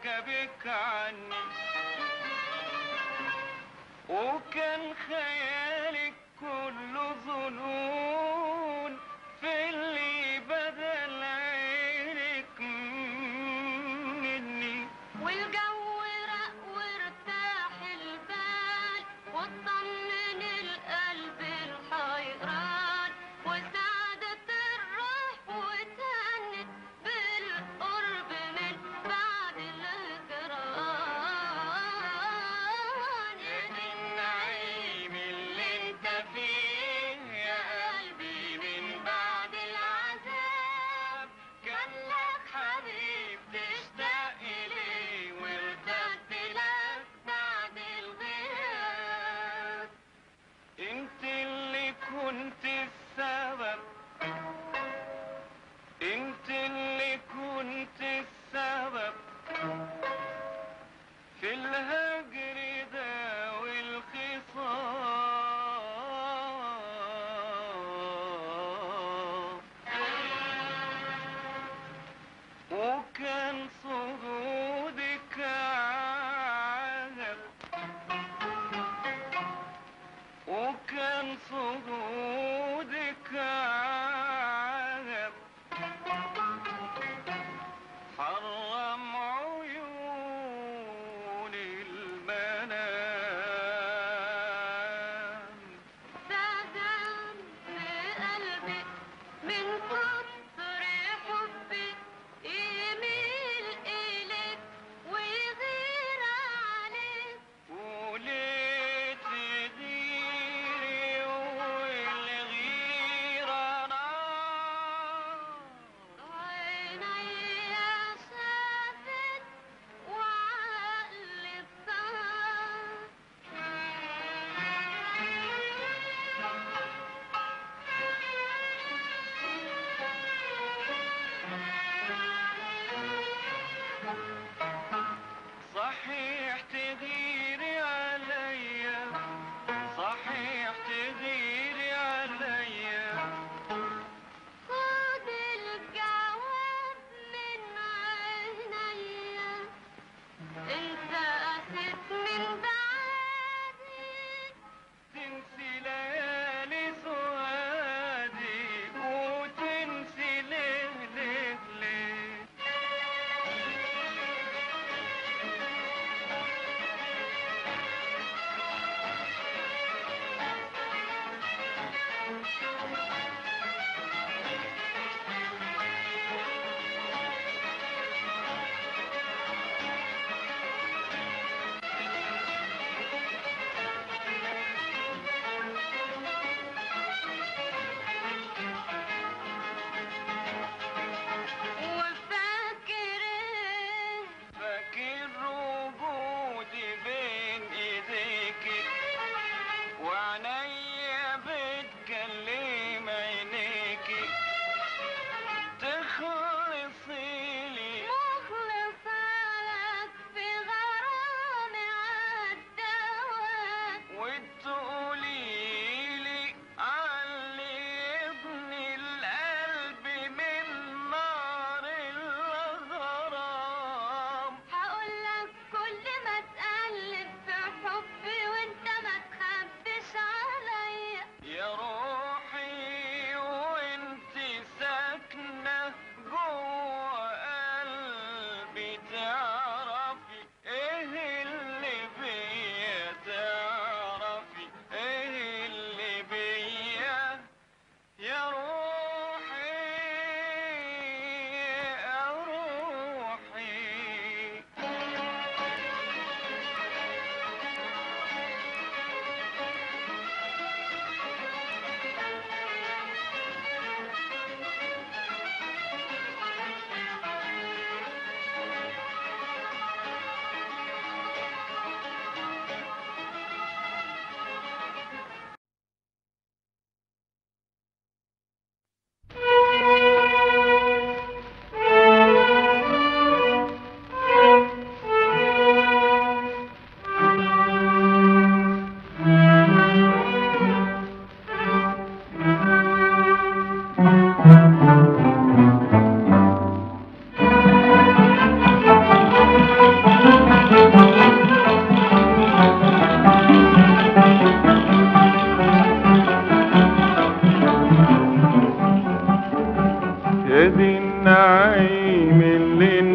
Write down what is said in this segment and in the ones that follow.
حجبك عني، وكان خيالك كله ظنون في اللي بدل عينك مني. والجو رق وارتاح البال واطمن القلب الحيران، وسعدت الروح وتهنت بالقرب من بعد الهجران. يا دي النعيم اللي انت فيه يا قلبي من بعد العذاب، كان لك حبيب تشتاق إليه وارتحت لك بعد الغياب. انت اللي كنت السبب، انت اللي كنت السبب في الهجر ده والخصام، وكان صدودك عجب، وكان صدودك عجب حرم عيون المنام. سكن في قلبي من كتر حبي يميل إليك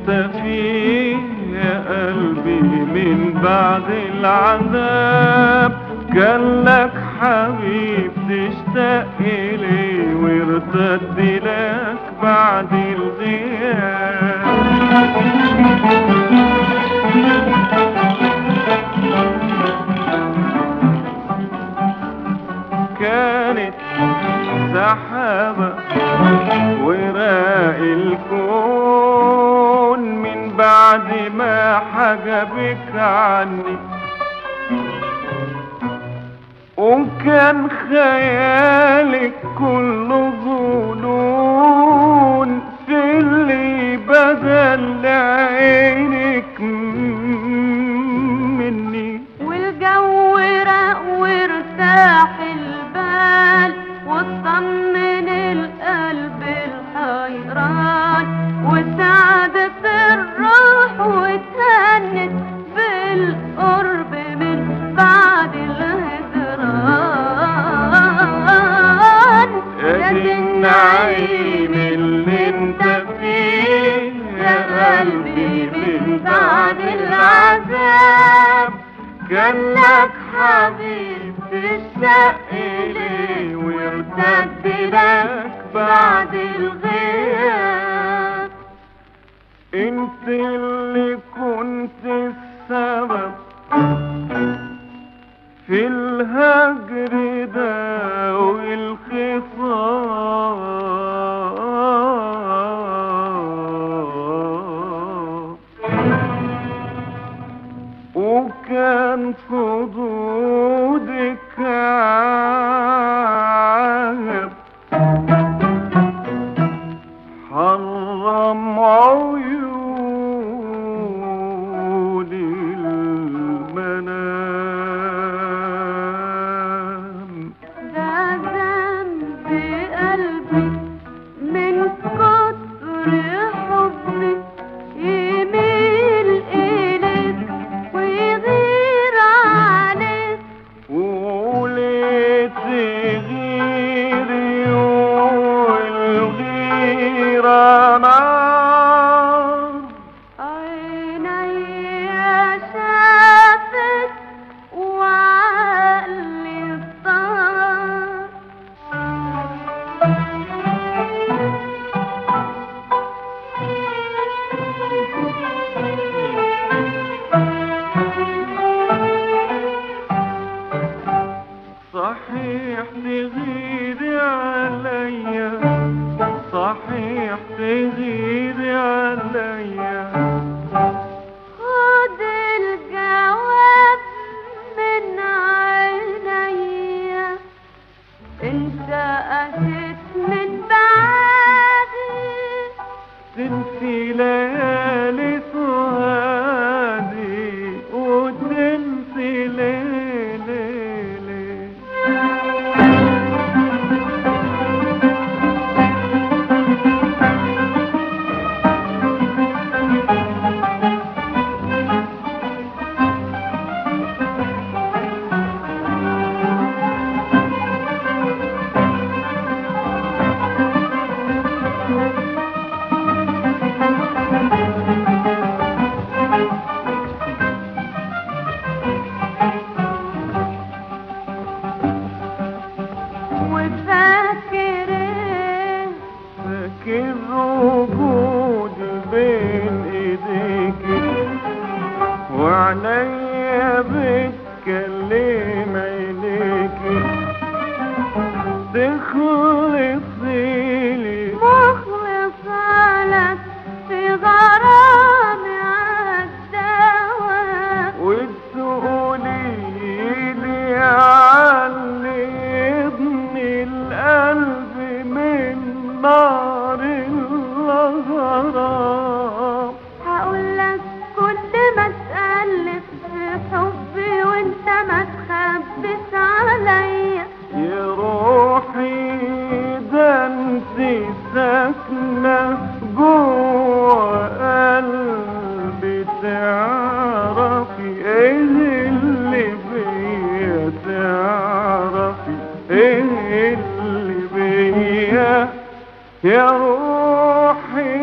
انت فيه يا قلبي من بعد العذاب؟ كان لك حبيب تشتاق إليه وارتد لك بعد الغياب. كانت سحابة وراء الكون من بعد ما حجبك عني، وكان خيالك كله ظنون في اللي بدل لعينك مني. والجو رق وارتاح البال واطمن القلب الحيران، وسعدت الروح واتهنت بالقرب من بعد الهجران. يا دي النعيم اللي انت فيه يا قلبي من بعد العذاب. كان لك حبيب تشتاق إليه وارتد لك بعد الغياب. انت اللي كنت السبب في الهجر ده والخصام، وكان خدودك عهد حرم عيون المنام. ده ذنب قلبي من كتر حبي يميل إليك ويغير عليك. وليه تغيري والغيرة نار؟ عيني شافت وعقلي طار. صحيح تغيري عليا، صحيح تغيري عليا، خد الجواب من عينيا. انت قسيت من بعدي تنسي ليالي سهادي وتنسي ليلي. وفاكر ايه؟ فاكر وجودي بين ايديكي وعينيا بتكلم عينيكي، تخلصيلي مخلصة لك في غرامي عالدواء، وتقوليلي علمني القلب من نار الغرام. هقولك كل ما تألف في حبي وانت ما تخبس عليا. يا روحي ده انت ساكنة جوه قلبي، تعرفي ايه اللي بيا، تعرفي ايه اللي بيا. يا روحي